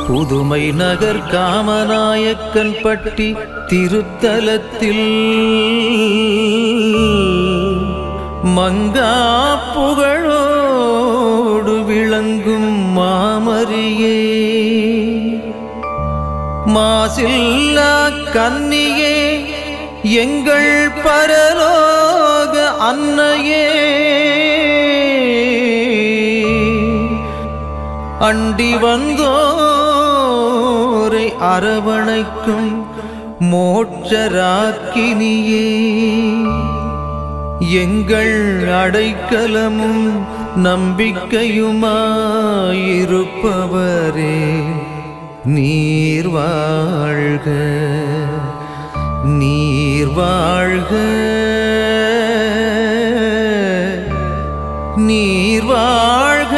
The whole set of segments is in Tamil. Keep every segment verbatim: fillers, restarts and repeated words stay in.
புதுமை நகர் காமநாயக்கன் பட்டி திருத்தலத்தில் மங்கா புகழோடு விளங்கும் மாமரியே, மாசில்லா கன்னியே, எங்கள் பரலோக அன்னையே, அண்டி வந்தோரை அரவணைக்கும் மோட்சராக்கினியே, எங்கள் அடைக்கலமும் நம்பிக்கையுமாயிருப்பவரே, நீர் வாழ்க, நீர் வாழ்க, நீர் வாழ்க.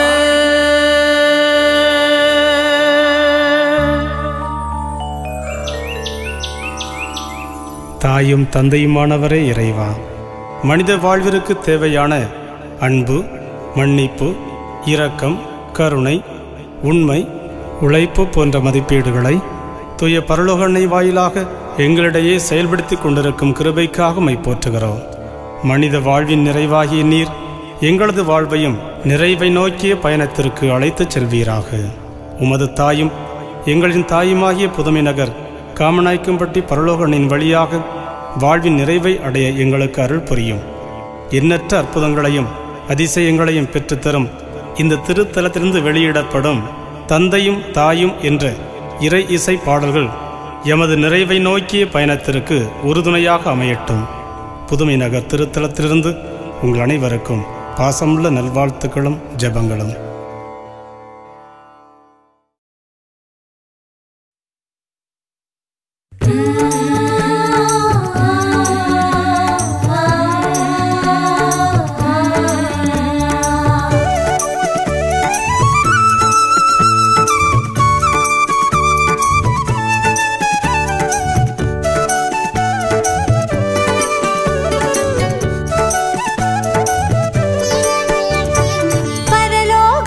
தாயும் தந்தையுமானவரே இறைவா, மனித வாழ்விற்கு தேவையான அன்பு, மன்னிப்பு, இரக்கம், கருணை, உண்மை, உழைப்பு போன்ற மதிப்பீடுகளை தூய பரலோகனை வாயிலாக எங்களிடையே செயல்படுத்தி கொண்டிருக்கும் கிருபைக்காக உம்மை போற்றுகிறோம். மனித வாழ்வின் நிறைவாகிய நீர் எங்களது வாழ்வையும் நிறைவை நோக்கிய பயணத்திற்கு அழைத்துச் செல்வீராக. உமது தாயும் எங்களின் தாயுமாகிய புதுமை நகர் காமநாயக்கன்பட்டி பரலோகனின் வழியாக வாழ்வின் நிறைவை அடைய எங்களுக்கு அருள் புரியும். எண்ணற்ற அற்புதங்களையும் அதிசயங்களையும் பெற்றுத்தரும் இந்த திருத்தலத்திலிருந்து வெளியிடப்படும் தந்தையும் தாயும் என்ற இறை இசை பாடல்கள் எமது நிறைவை நோக்கிய பயணத்திற்கு உறுதுணையாக அமையட்டும். புதுமை நகர் திருத்தலத்திலிருந்து உங்கள் அனைவருக்கும் பாசமுள்ள நல்வாழ்த்துக்களும் ஜெபங்களும். பரலோக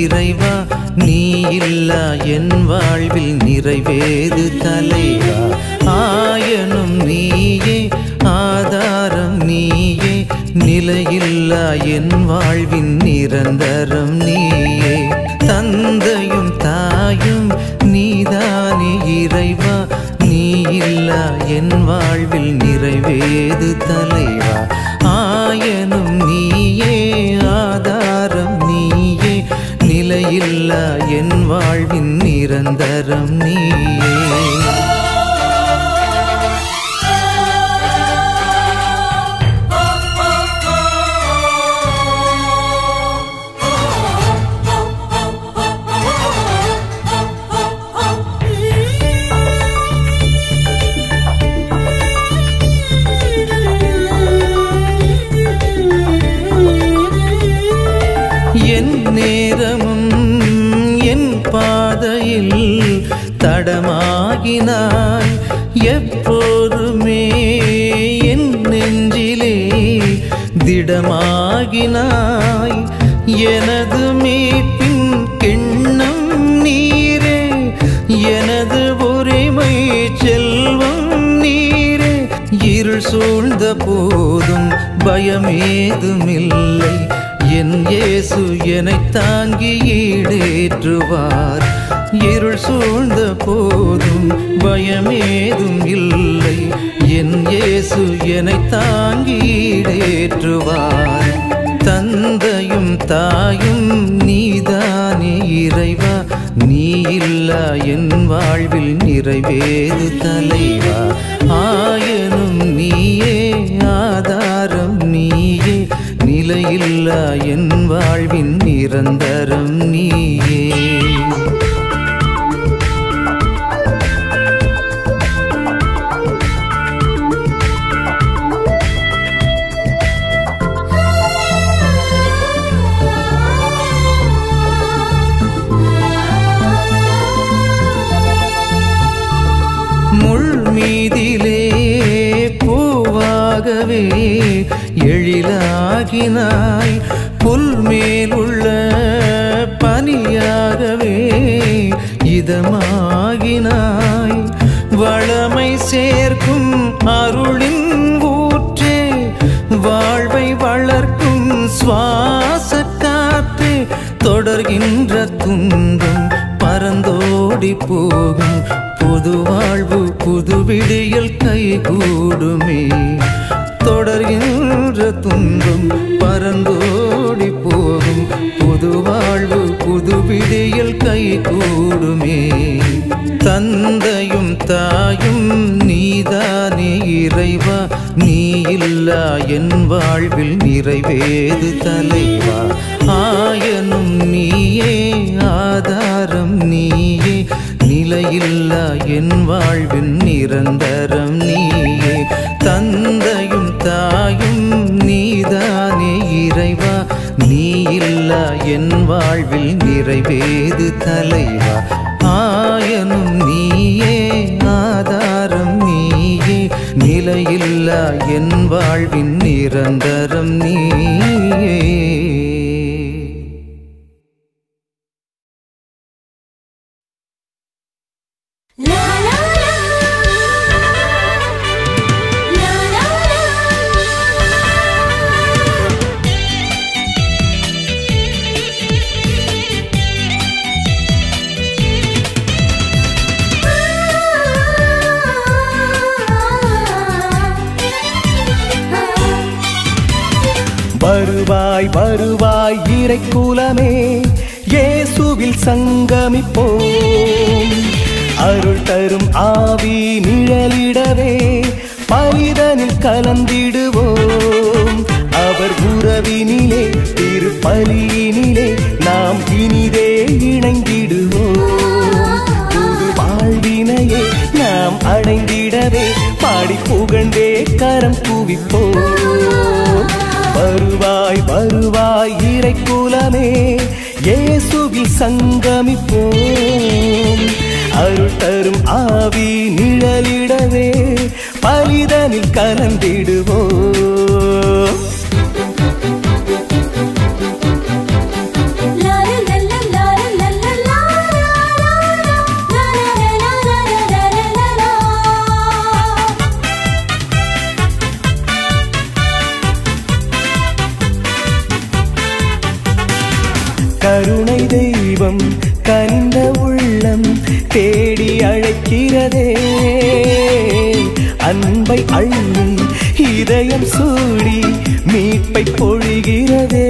இறைவா நீ இல்லா என் வாழ்வில் நிறைவேது தலைவா. ஆயனும் நீயே ஆதாரம் நீயே நிலையில்லா என் வாழ்வின் நிரந்தரம் நீயே. தந்தையும் தாயும் நீதானே இறைவா நீ இல்லா என் வாழ்வில் நிறைவேது தலைவா. ஆயனும் நீயே ஆதாரம் நீயே நிலையில்லா என் வாழ்வின் நிரந்தரம் நீயே. என் நேரமும் என் பாதையில் தடமாகினாய் எப்போதுமே என் நெஞ்சிலே திடமாகினாய். எனது மீட்பின் கிண்ணம் நீரே எனது உரிமை செல்வம் நீரே. இருள் சூழ்ந்த போதும் பயமேதுமில்லை என் இயேசு என்னை தாங்கி ஈடேற்றுவார். இருள் சூழ்ந்த போதும் பயமேதும் இல்லை என் இயேசு என்னை தாங்கி ஈடேற்றுவார். தந்தையும் தாயும் நீதானே இறைவா நீ இல்லா என் வாழ்வில் நிறைவேது தலைவா. ஆயனும் நீயே ஆதாரம் நீயே நிலையில்லா என் வாழ்வின் நிரந்தரம் நீயே. முள் மீதிலே பூவாகவே எழிலாகினாய் புல் மேலுள்ள பனியாகவே இதமாகினாய். வளமை சேர்க்கும் அருளின் ஊற்றே வாழ்வை வளர்க்கும் சுவாச காற்றே. தொடர்கின்ற துன்பம் பறந்தோடி போகும் புது வாழ்வு புது விடியல் கைகூடுமே. தொடர்கின்ற துன்பம் பறந்தோடி போகும் புது வாழ்வு புது விடியல் கைகூடுமே. தந்தையும் தாயும் நீதானே இறைவா நீ இல்லா என் வாழ்வில் நிறைவேது தலைவா. ஆயனும் நீயே ஆதாரம் நீயே நிலையில்லா என் வாழ்வின் நிரந்தரம் நீயே. தந்தையும் தாயும் நீதானே இறைவா நீ இல்லா என் வாழ்வில் நிறைவேது தலைவா. ஆயனும் நீயே ஆதாரம் நீயே நிலையில்லா என் வாழ்வின் நிரந்தரம் நீயே. வருவாய் வருவாய் இறைக்குலமே இயேசுவில் சங்கமிப்போம். அருள் தரும் ஆவி நிழலிடவே பலிதனில் கலந்திடுவோம். அவர் உறவினிலே திருப்பலியினிலே நாம் இனிதே இணைந்திடுவோம். புது வாழ்வினையே நாம் அடைந்திடவே பாடி புகழ்ந்தே கரம் குவிப்போம். வருவாய் வருவாய் இறைக்குலமே இயேசுவில் சங்கமிப்போம். அருள் தரும் ஆவி நிழலிடவே பலிதனில் கலந்திடுவோம். la la la la தெய்வம் கனிந்த உள்ளம் தேடி அழைக்கிறதே. அன்பை அள்ளி இதயம் சூடி மீட்பை பொழிகிறதே.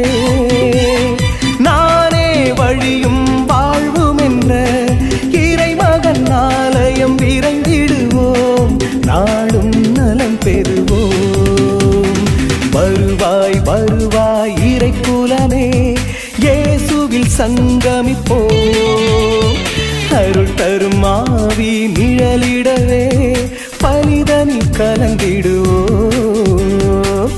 நானே வழியும் வாழ்வும் என்ற இறைமகன் ஆலயம் விரைந்திடுவோம், நாடும் நலம் பெறுவோம். வருவாய் வருவாய் இறைக்குலமே, இயேசுவில் சங்கமிப்போம். அருள் தரும் ஆவி நிழலிடவே பலிதனில் கலந்திடுவோம்.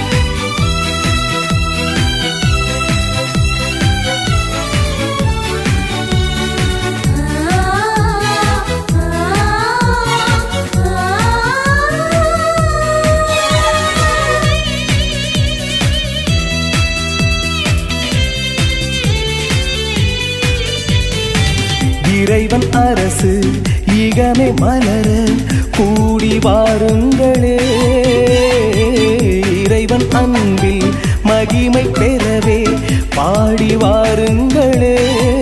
இறைவன் அரசு இகமே மலர கூடி வாருங்களே. இறைவன் அன்பில் மகிமை பெறவே பாடி வாருங்களே.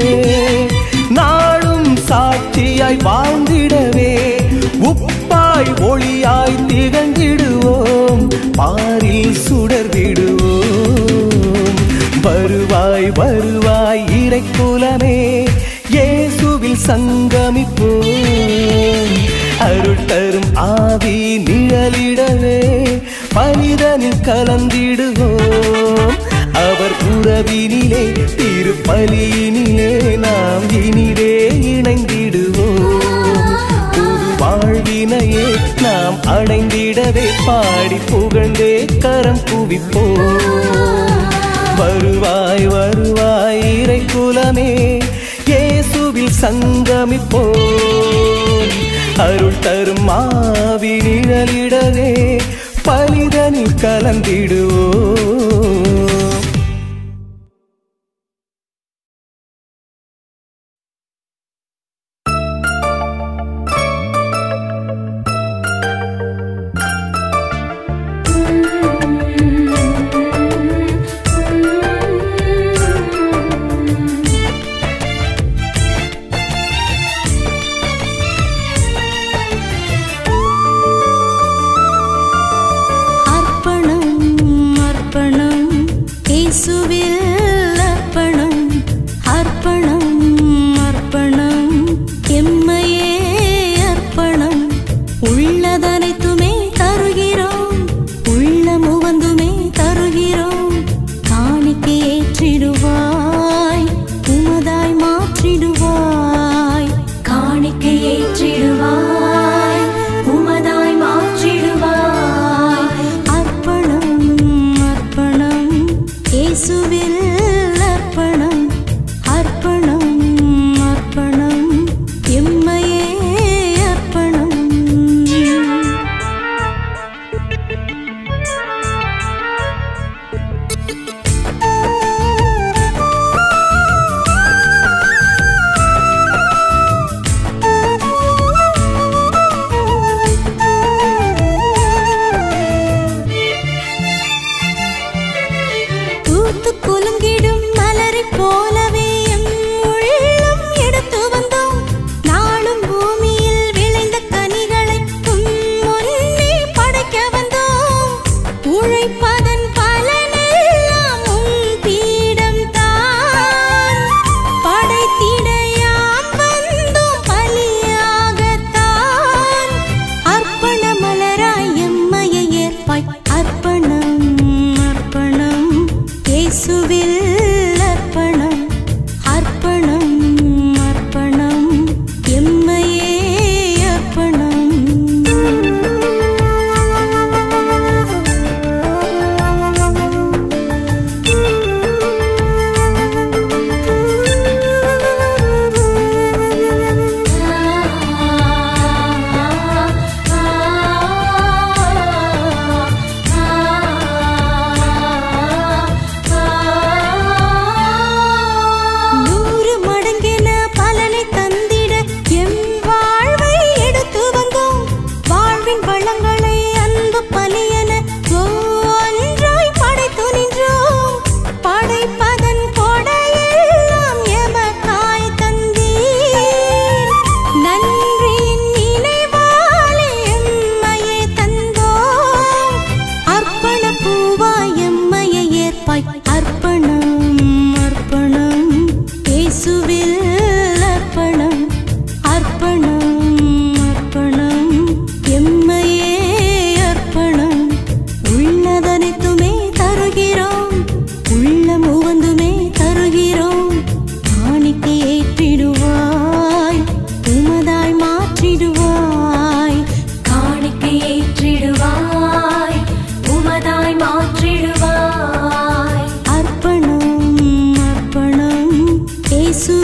நாளும் சாட்சியாய் வாழ்ந்திடவே உப்பாய் ஒளியாய் திகழ்ந்திடுவோம், பாரில் சுடர்விடுவோம். வருவாய் வருவாய் இறைக்குலமே, இயேசுவில் சங்கமிப்போம். அருள் தரும் ஆவி நிழலிடவே பலிதனில் கலந்திடுவோம். அவர் உறவினிலே திருப்பலியினிலே நாம் இனிதே இணைந்திடுவோம். புது வாழ்வினையே நாம் அடைந்திடவே பாடி புகழ்ந்தே கரம் குவிப்போம். வருவாய் வருவாய் இறைக்குலமே, இயேசுவில் சங்கமிப்போம். அருள் தரும் ஆவி நிழலிடவே பலிதனில் கலந்திடுவோம். அர்ப்பணம்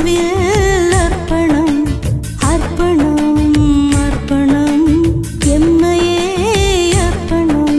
இயேசுவில் அர்ப்பணம் அர்ப்பணம் அர்ப்பணம் எம்மையே அர்ப்பணம்.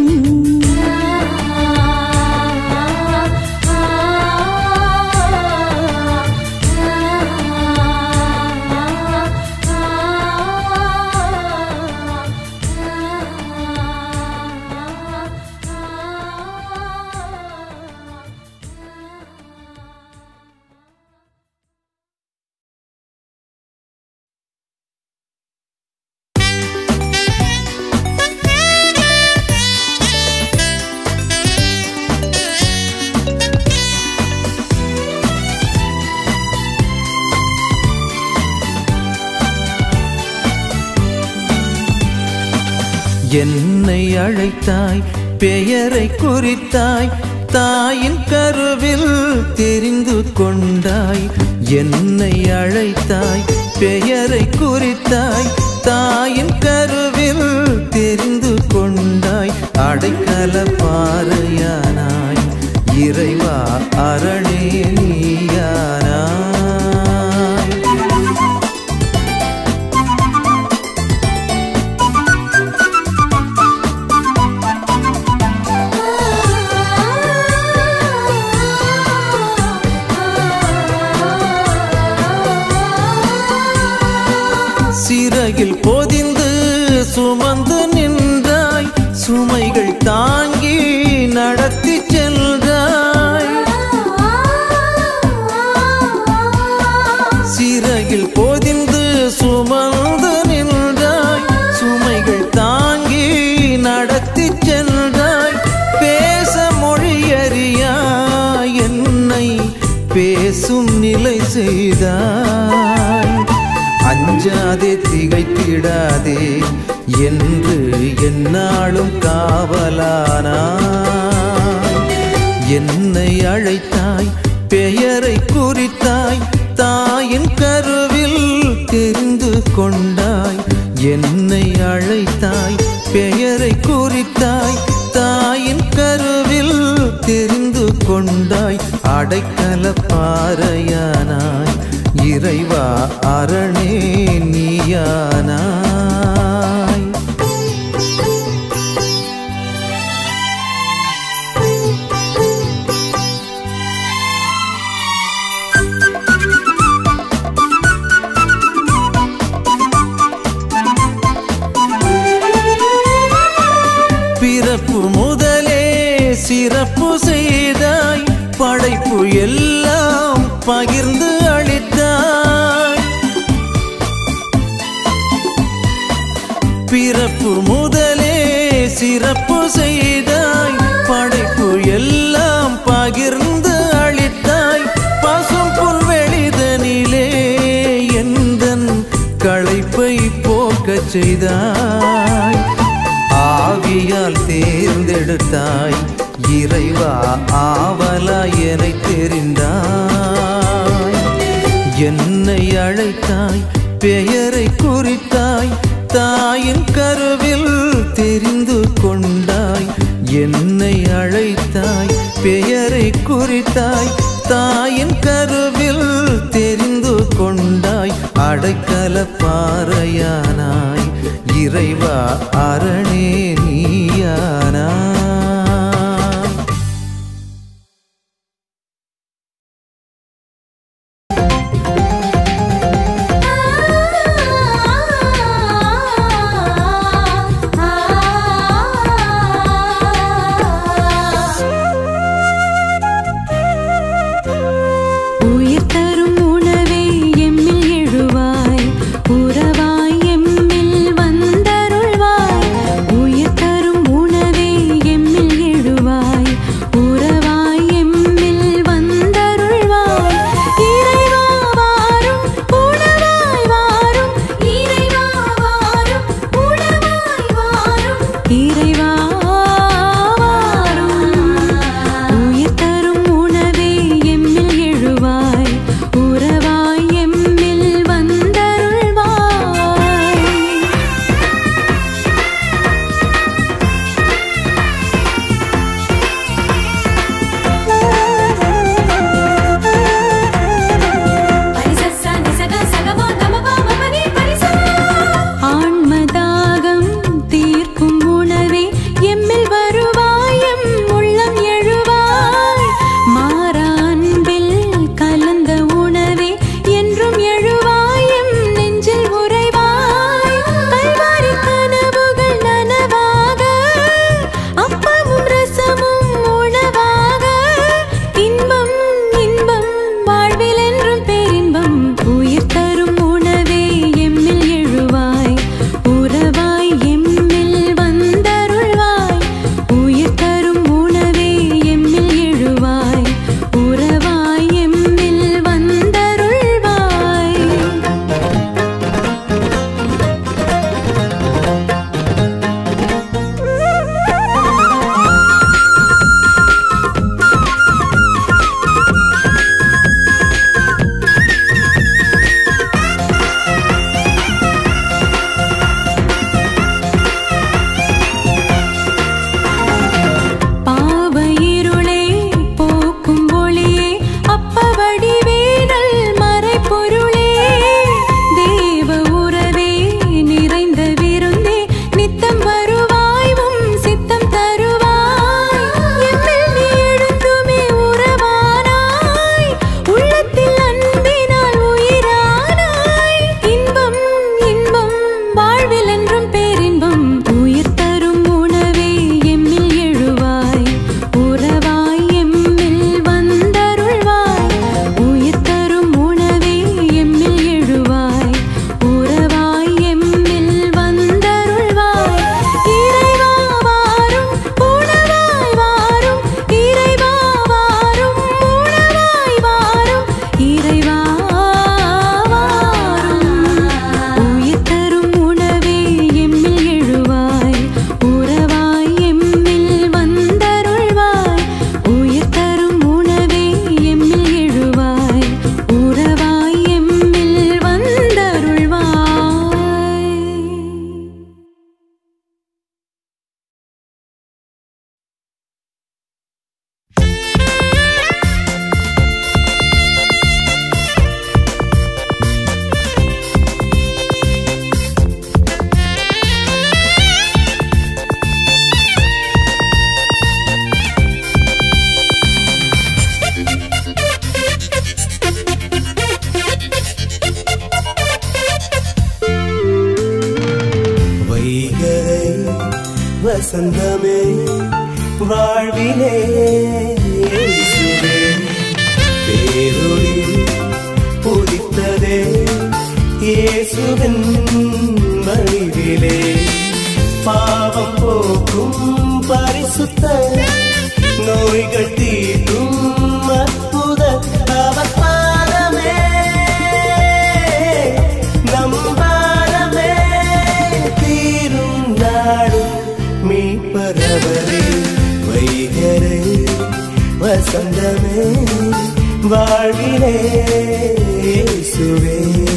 என்னை அழைத்தாய் பெயரை குறித்தாய் தாயின் கருவில் தெரிந்து கொண்டாய். என்னை அழைத்தாய் பெயரை குறித்தாய் தாயின் கருவில் தெரிந்து கொண்டாய். அடைக்கல பாறையானாய் இறைவா அரணே நீயானாய். சிறகில் பொதிந்து சுமந்து நின்றாய் சுமைகள் தாங்கி நடத்தி சென்றாய். சிறகில் பொதிந்து சுமந்து நின்றாய் சுமைகள் தாங்கி நடத்தி சென்றாய். பேச மொழியறியாய் என்னை பேசும் நிலை செய்தாய். அஞ்சாதே திகைத்திடாதே என்று எந்நாளும் காவலானாய். என்னை அழைத்தாய் பெயரை குறித்தாய் தாயின் கருவில் தெரிந்து கொண்டாய். என்னை அழைத்தாய் பெயரை குறித்தாய் தாயின் கருவில் தெரிந்து கொண்டாய். அடைக்கல பாறையானாய் இறைவா அரணே நீயானாய். பிறப்பு முதலே சிறப்பு செய்தாய் படைப்பு எல்லாம் பகிர்ந்து அளித்தாய். பிறப்பு முதலே சிறப்பு செய்தாய் படைப்பு எல்லாம் பகிர்ந்து அளித்தாய். பசும் புல்வெளிதனிலே எந்தன் களைப்பை போக்கச் செய்தாய். ஆவியால் தேர்ந்தெடுத்தாய் இறைவா ஆவலாய் என்னை தெரிந்தாய். என்னை அழைத்தாய் பெயரை குறித்தாய் தாயின் கருவில் தெரிந்து கொண்டாய். என்னை அழைத்தாய் பெயரை குறித்தாய் தாயின் கருவில் தெரிந்து கொண்டாய். அடைக்கல பாறையானாய் இறைவா அரணே நீயானாய். உயிர் தரும் உணவே எம்மில் எழுவாய் உறவாய் எம்மில் வந்தருள்வாய். உயிர் தரும் உணவே வசந்தமே வாழ்விலே இயேசுவே பேரொளி புதித்ததே இயேசுவின் வழிவிலே பாவம் போக்கும் பரிசுத்த நோய்கள் தீர்க்கும் அற்புத அவர் பாதமே நம் பாதமே தீரும் நாடும் மீட்பரவரே வைகரை வசந்தமே வாழ்விலே இயேசுவே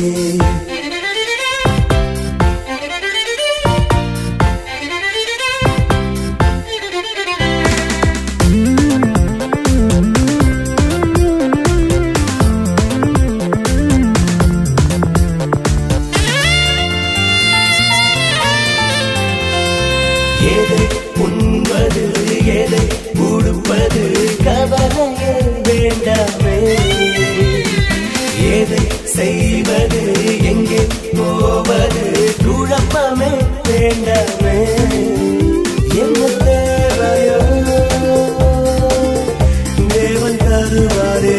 எதை உண்பது எதை உடுப்பது கவலையே வேண்டாமே எதை செய்வது எங்கே போவது குழப்பமே வேண்டாமே என்ன தேவையோ தேவன் தருவாரே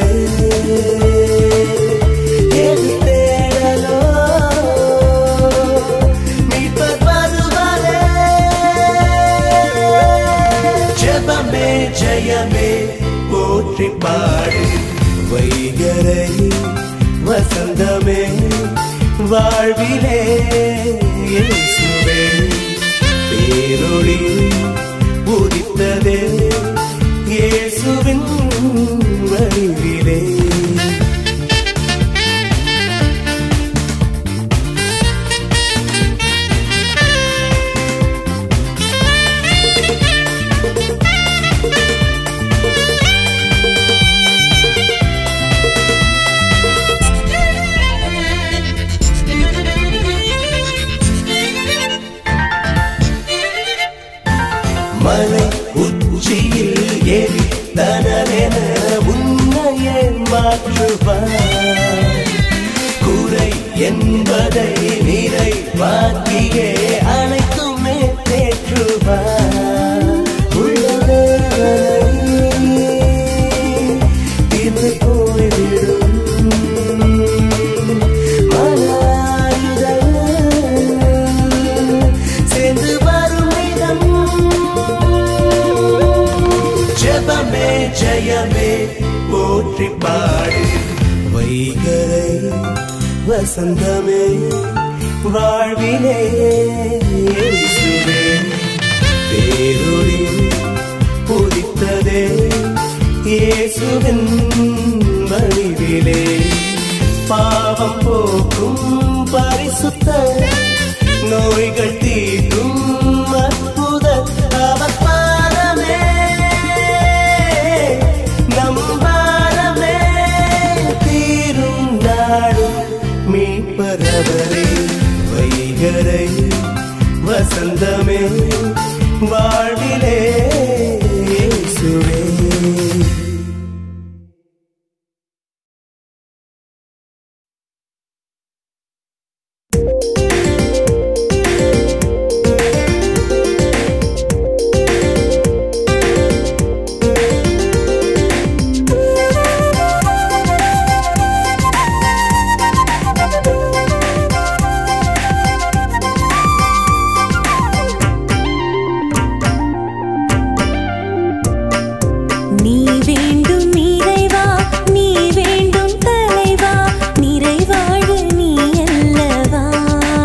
எது தேடலோ மீட்பர் வருவாரே ஜெபமே ஜெயமே போற்றி பாடு வைகரை வசந்தமே வாழ்விலே இயேசுவே பேரொளி உதித்ததே இயேசுவின் வழிவிலே மலை உச்சியில் ஏறி தனரென உன்னையே மாற்றுவார் குறை என்பதை நிறைவாக்கியே அனைத்துமே தேற்றுவார் உள்ளதேவனை தீர்ந்து போய்விடும் மலாயுதல் சேர்ந்து வரும் இடம் ஜெபமே ஜெயமே போற்றி பாடு வைகரை வசந்தமே வாழ்விலே இயேசுவே பேரொளி புதித்ததே இயேசுவின் வழிவிலே பாவம் போக்கும் பரிசுத்த நோய்கள் தீர்க்கும் அற்புத அவர் பாதமே நம் பாதமே தீரும் நாடும் மீட்பரவரே வைகரை வசந்தமே வாழ்விலே இயேசுவே நீ வேண்டும் இறைவா நீ வேண்டும் தலைவா நிறைவாழ நீ அல்லவா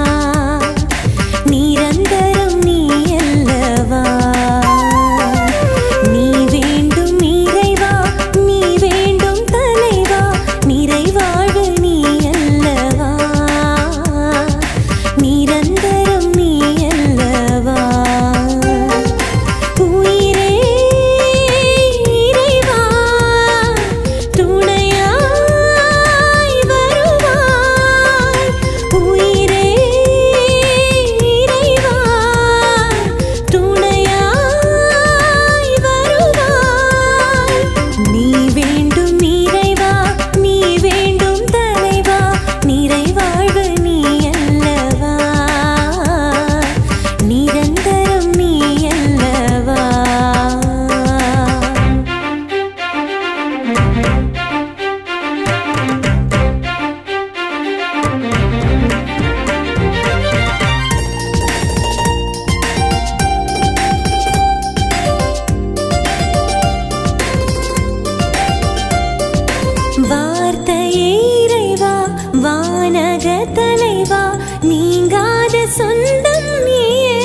வானக தலைவா நீங்காத சொந்தம் நீயே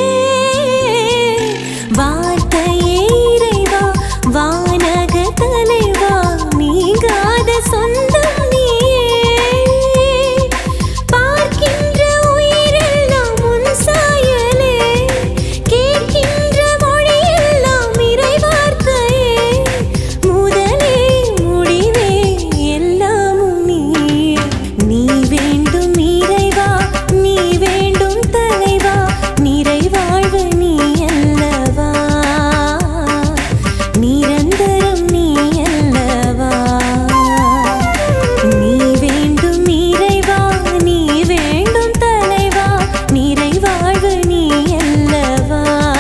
வார்த்தையே இறைவா வானக தலைவா நீங்காத சொந்தம் நீயே பார்க்கின்ற உயிரெல்லாம் உன் சாயலே கேட்கின்ற மொழியெல்லாம் இறை வார்த்தையே முதலே முடிவே எல்லாமும் நீயே நீ வேண்டும் இறைவா நீ வேண்டும் தலைவா நிறைவாழ்வு நீ அல்லவா நிரந்தரம் நீ அல்லவா நீ வேண்டும் இறைவா நீ வேண்டும் தலைவா நிறைவாழ்வு நீ அல்லவா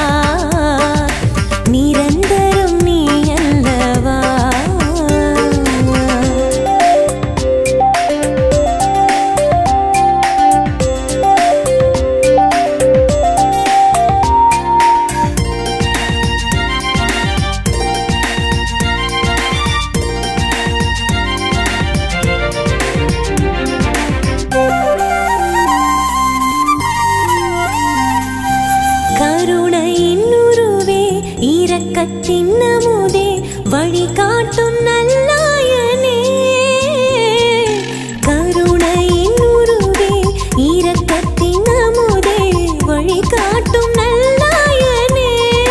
நிரந்தரம் நீ அல்லவா கருணையின் உருவே இரக்கத்தின் அமுதே வழிகாட்டும் நல்லாயனே கருணையின் உருவே இரக்கத்தின் அமுதே வழிகாட்டும் நல்லாயனே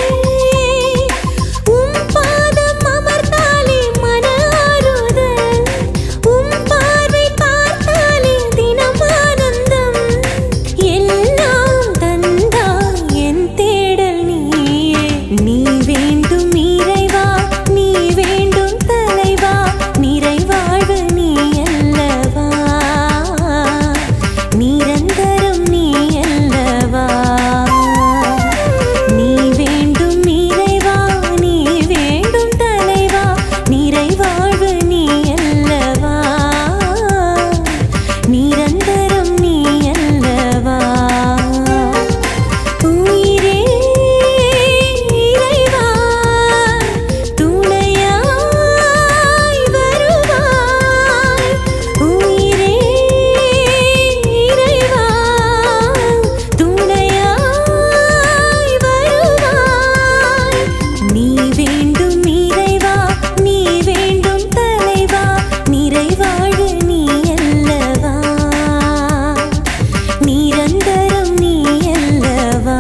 உம் பாதம் அமர்ந்தாலே மன ஆறுதல் உம் பார்வை பார்த்தாலே தினம் ஆனந்தம் எல்லாம் தந்தாய் என் தேடல் நீயே நீ வேண்டும் இறைவா நீ வேண்டும் தலைவா நிறைவாழ்வு நீ அல்லவா நிரந்தரம் நீ அல்லவா நீ வேண்டும் இறைவா நீ வேண்டும் தலைவா நிறைவாழ்வு நீ அல்லவா நிரந்தரம் நீ அல்லவா உயிரே இறைவா துணையாய் வருவாய் உயிரே இறைவா துணையாய் வருவாய் நீ வேண்டும் இறைவா நீ வேண்டும் தலைவா நிறைவாழ்வு நீ அல்லவா நிரந்தரம் நீ அல்லவா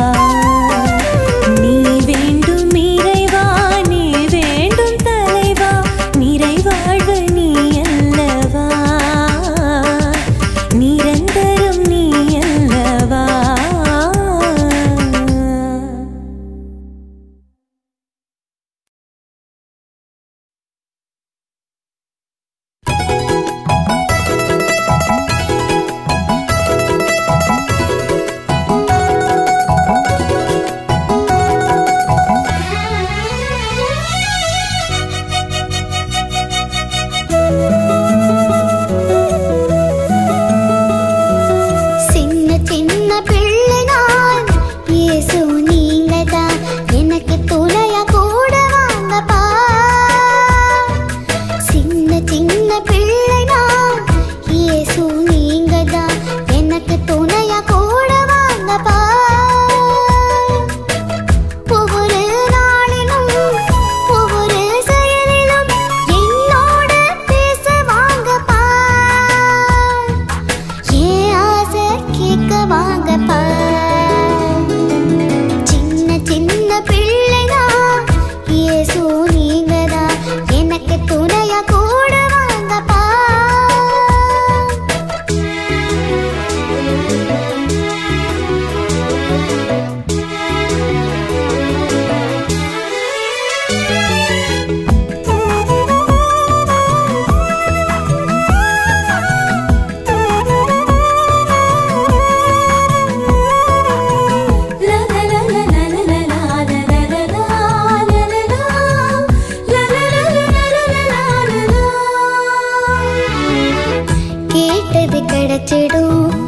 நீ வேண்டும் இறைவா நீ வேண்டும் தலைவா நிறைவாழ்வு நீ அல்லவா நிரந்தரம் நீ அல்லவா சின்ன சின்ன பிள்ளை நான் இயேசு நீங்கதான் எனக்கு துணையா கூட வாங்கப்பா சின்ன சின்ன பிள்ளை நான் இயேசு நீங்கதான் எனக்கு துணையா கூட வாங்கப்பா ஒவ்வொரு நாளிலும் ஒவ்வொரு செயலிலும் என்னோட பேச வாங்கப்பா ஏன் ஆசை கேட்க வாங்கப்பா சின்ன சின்ன பிள்ளைனா இயேசு நீங்கதான் எனக்கு துணையா கூட வாங்கப்பா கேட்டது கிடைச்சிடும்